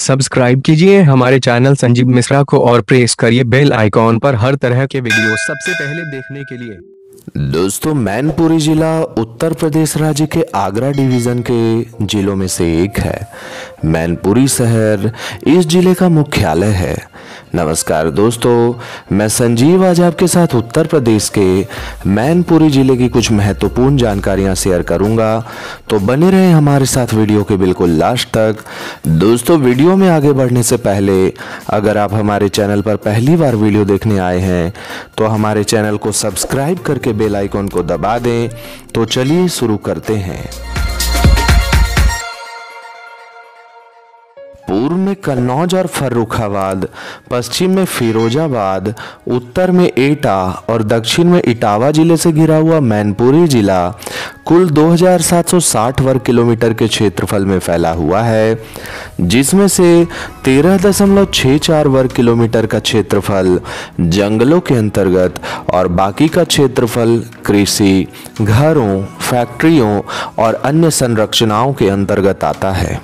Subscribe कीजिए हमारे channel Sanjeev Mishra को और प्रेस करिए बेल आइकॉन पर हर तरह के वीडियो सबसे पहले देखने के लिए। दोस्तों, मैनपुरी जिला उत्तर प्रदेश राज्य के आगरा डिवीज़न के जिलों में से एक है। मैनपुरी शहर इस जिले का मुख्यालय है। नमस्कार दोस्तों, मैं संजीव आज आपके साथ उत्तर प्रदेश के मैनपुरी जिले की कुछ महत्वपूर्ण जानकारियां शेयर करूंगा, तो बने रहें हमारे साथ वीडियो के बिल्कुल लास्ट तक। दोस्तों, वीडियो में आगे बढ़ने से पहले अगर आप हमारे चैनल पर पहली बार वीडियो देखने आए हैं तो हमारे चैनल को सब्सक्राइब करके बेल आइकन को दबा दें। तो चलिए शुरू करते हैं। पूर्व में कन्नौज और फर्रुखाबाद, पश्चिम में फिरोजाबाद, उत्तर में एटा और दक्षिण में इटावा जिले से घिरा हुआ मैनपुरी जिला कुल 2760 वर्ग किलोमीटर के क्षेत्रफल में फैला हुआ है, जिसमें से 13.64 वर्ग किलोमीटर का क्षेत्रफल जंगलों के अंतर्गत और बाकी का क्षेत्रफल कृषि, घरों, फैक्ट्रियों और अन्य संरचनाओं के अंतर्गत आता है।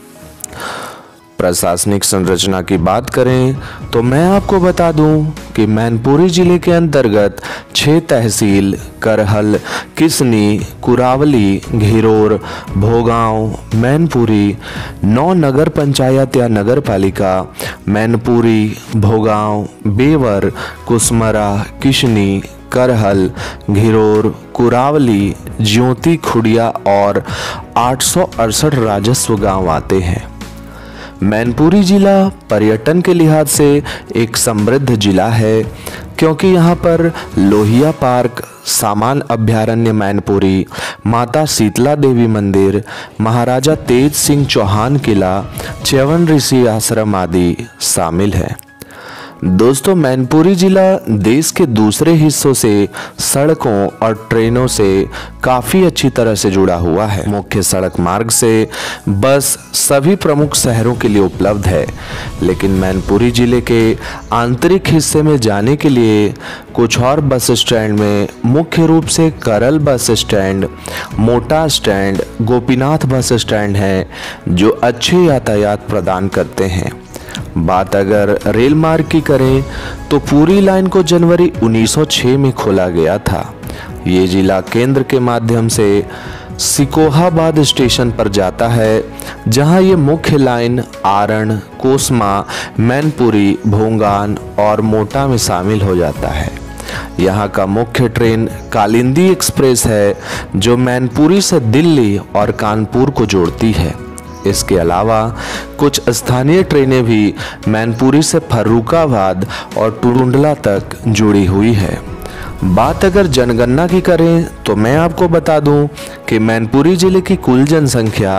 प्रशासनिक संरचना की बात करें तो मैं आपको बता दूं कि मैनपुरी जिले के अंतर्गत 6 तहसील करहल, किसनी, कुरावली, घिरोर, भोगांव, मैनपुरी, 9 नगर पंचायत या नगर पालिका मैनपुरी, भोगांव, बेवर, कुसमरा, किशनी, करहल, घिरोर, कुरावली, ज्योति, खुड़िया और 868 राजस्व गांव आते हैं। मैनपुरी जिला पर्यटन के लिहाज से एक समृद्ध जिला है, क्योंकि यहाँ पर लोहिया पार्क, सामान अभयारण्य मैनपुरी, माता शीतला देवी मंदिर, महाराजा तेज सिंह चौहान किला, च्यवन ऋषि आश्रम आदि शामिल है। दोस्तों, मैनपुरी जिला देश के दूसरे हिस्सों से सड़कों और ट्रेनों से काफ़ी अच्छी तरह से जुड़ा हुआ है। मुख्य सड़क मार्ग से बस सभी प्रमुख शहरों के लिए उपलब्ध है, लेकिन मैनपुरी जिले के आंतरिक हिस्से में जाने के लिए कुछ और बस स्टैंड में मुख्य रूप से करल बस स्टैंड, मोटा स्टैंड, गोपीनाथ बस स्टैंड हैं, जो अच्छे यातायात प्रदान करते हैं। बात अगर रेल मार्ग की करें तो पूरी लाइन को जनवरी 1906 में खोला गया था। ये जिला केंद्र के माध्यम से सिकोहाबाद स्टेशन पर जाता है, जहां ये मुख्य लाइन आरण, कोसमा, मैनपुरी, भोंगान और मोटा में शामिल हो जाता है। यहाँ का मुख्य ट्रेन कालिंदी एक्सप्रेस है, जो मैनपुरी से दिल्ली और कानपुर को जोड़ती है। इसके अलावा कुछ स्थानीय ट्रेनें भी मैनपुरी से फर्रुखाबाद और टुंडला तक जुड़ी हुई है। बात अगर जनगणना की करें तो मैं आपको बता दूं कि मैनपुरी जिले की कुल जनसंख्या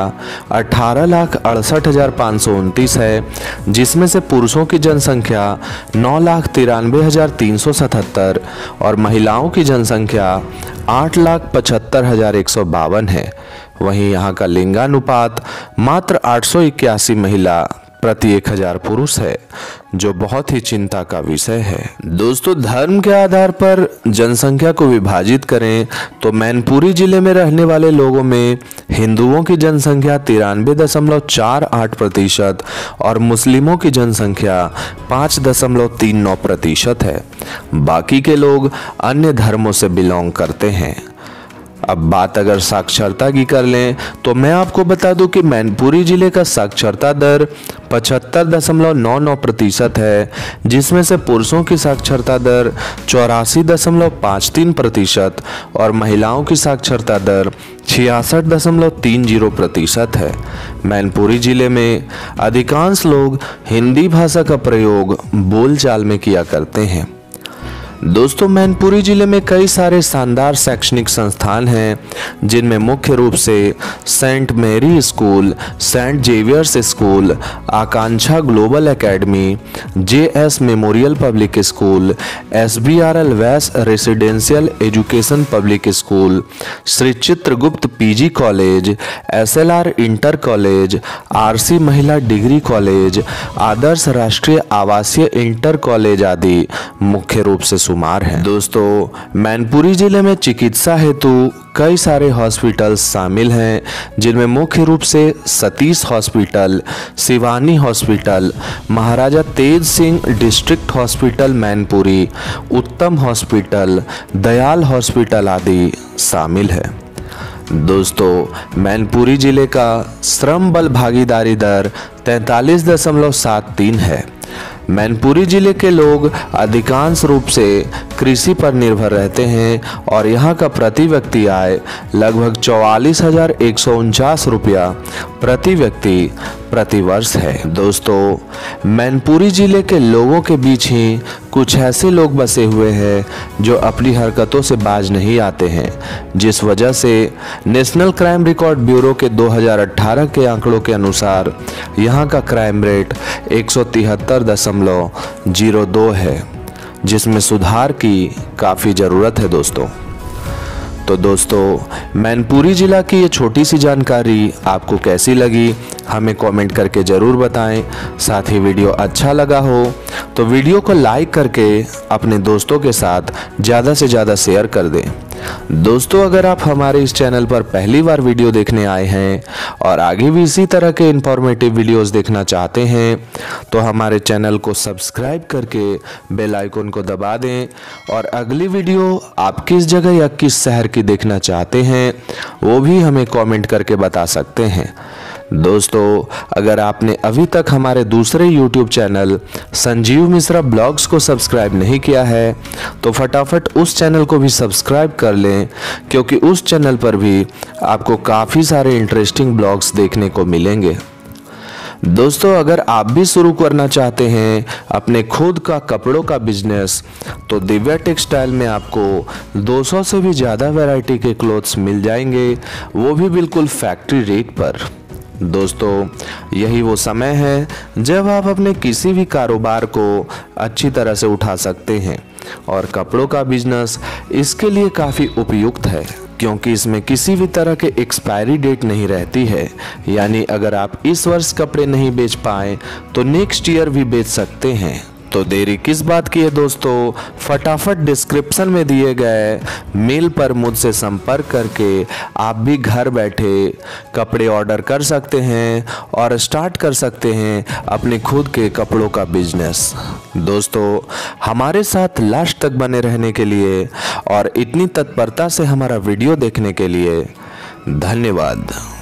18,68,529 है, जिसमें से पुरुषों की जनसंख्या 9,93,377 और महिलाओं की जनसंख्या 8,75,152 है। वहीं यहाँ का लिंगानुपात मात्र 881 महिला प्रति 1000 पुरुष है, जो बहुत ही चिंता का विषय है। दोस्तों, धर्म के आधार पर जनसंख्या को विभाजित करें तो मैनपुरी जिले में रहने वाले लोगों में हिंदुओं की जनसंख्या 93.48% और मुस्लिमों की जनसंख्या 5.39% है। बाकी के लोग अन्य धर्मों से बिलोंग करते हैं। अब बात अगर साक्षरता की कर लें तो मैं आपको बता दूं कि मैनपुरी जिले का साक्षरता दर 75.99% है, जिसमें से पुरुषों की साक्षरता दर 84.53% और महिलाओं की साक्षरता दर 66.30% है। मैनपुरी जिले में अधिकांश लोग हिंदी भाषा का प्रयोग बोलचाल में किया करते हैं। दोस्तों, मैनपुरी जिले में कई सारे शानदार शैक्षणिक संस्थान हैं, जिनमें मुख्य रूप से saint Mary school, saint Xavier's school, Akanksha global academy, JS memorial public school, SBRL Vais residential education public school, Shri Chitragupta PG college, SLR inter college, RC महिला डिग्री कॉलेज, आदर्श राष्ट्रीय आवासीय इंटर कॉलेज आदि मुख्य रूप से बेशुमार हैं। दोस्तों, मैनपुरी जिले में चिकित्सा हेतु कई सारे हॉस्पिटल्स शामिल हैं, जिनमें मुख्य रूप से Satish hospital, Shivani hospital, Maharaja Tej Singh district hospital Mainpuri, Uttam hospital, Dayal hospital आदि शामिल है। दोस्तों, मैनपुरी जिले का श्रम बल भागीदारी दर 43.73 है। मैनपुरी जिले के लोग अधिकांश रूप से कृषि पर निर्भर रहते हैं और यहाँ का प्रति व्यक्ति आय लगभग 44,149 रुपया प्रति व्यक्ति प्रति वर्ष है। दोस्तों, मैनपुरी जिले के लोगों के बीच ही कुछ ऐसे लोग बसे हुए हैं जो अपनी हरकतों से बाज नहीं आते हैं, जिस वजह से नेशनल क्राइम रिकॉर्ड ब्यूरो के 2018 के आंकड़ों के अनुसार यहाँ का क्राइम रेट 173.02 है, जिसमें सुधार की काफ़ी ज़रूरत है। तो दोस्तों, मैनपुरी जिला की ये छोटी सी जानकारी आपको कैसी लगी हमें कमेंट करके ज़रूर बताएं। साथ ही वीडियो अच्छा लगा हो तो वीडियो को लाइक करके अपने दोस्तों के साथ ज़्यादा से ज़्यादा शेयर कर दें। दोस्तों, अगर आप हमारे इस चैनल पर पहली बार वीडियो देखने आए हैं और आगे भी इसी तरह के इंफॉर्मेटिव वीडियोस देखना चाहते हैं तो हमारे चैनल को सब्सक्राइब करके बेल आइकन को दबा दें और अगली वीडियो आप किस जगह या किस शहर की देखना चाहते हैं वो भी हमें कमेंट करके बता सकते हैं। दोस्तों, अगर आपने अभी तक हमारे दूसरे YouTube channel Sanjeev Mishra blogs को सब्सक्राइब नहीं किया है तो फटाफट उस चैनल को भी सब्सक्राइब कर लें, क्योंकि उस चैनल पर भी आपको काफ़ी सारे इंटरेस्टिंग ब्लॉग्स देखने को मिलेंगे। दोस्तों, अगर आप भी शुरू करना चाहते हैं अपने खुद का कपड़ों का बिजनेस तो दिव्या टेक्सटाइल में आपको 200 से भी ज़्यादा वैरायटी के क्लोथ्स मिल जाएंगे, वो भी बिल्कुल फैक्ट्री रेट पर। दोस्तों, यही वो समय है जब आप अपने किसी भी कारोबार को अच्छी तरह से उठा सकते हैं और कपड़ों का बिजनेस इसके लिए काफ़ी उपयुक्त है, क्योंकि इसमें किसी भी तरह के एक्सपायरी डेट नहीं रहती है। यानी अगर आप इस वर्ष कपड़े नहीं बेच पाए तो नेक्स्ट ईयर भी बेच सकते हैं। तो देरी किस बात की है दोस्तों, फटाफट डिस्क्रिप्शन में दिए गए मेल पर मुझसे संपर्क करके आप भी घर बैठे कपड़े ऑर्डर कर सकते हैं और स्टार्ट कर सकते हैं अपने खुद के कपड़ों का बिजनेस। दोस्तों, हमारे साथ लास्ट तक बने रहने के लिए और इतनी तत्परता से हमारा वीडियो देखने के लिए धन्यवाद।